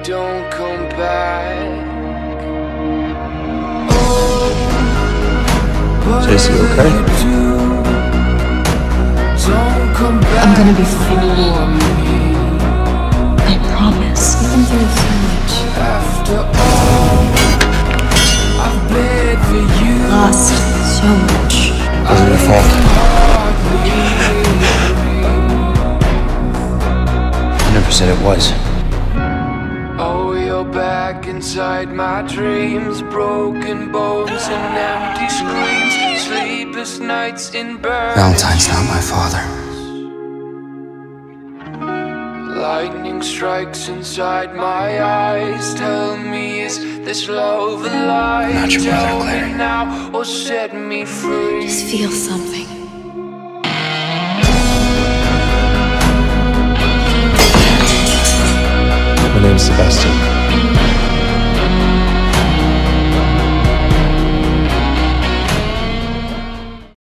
don't come back. Is he okay? I'm gonna be fine. I promise. You've been through so much. After all I've bled for you, Lost so much. It wasn't your fault. I never said it was. Oh, you're back inside my dreams. Broken bones and empty screams. Sleepless nights in burning. Valentine's not my father. Lightning strikes inside my eyes. Tell me, is this love a lie? Not your brother, Tell Claire. me now or set me free. Just feel something. My name's Sebastian.